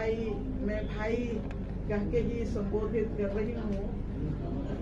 भाई, मैं भाई कह के ही संबोधित कर रही हूँ।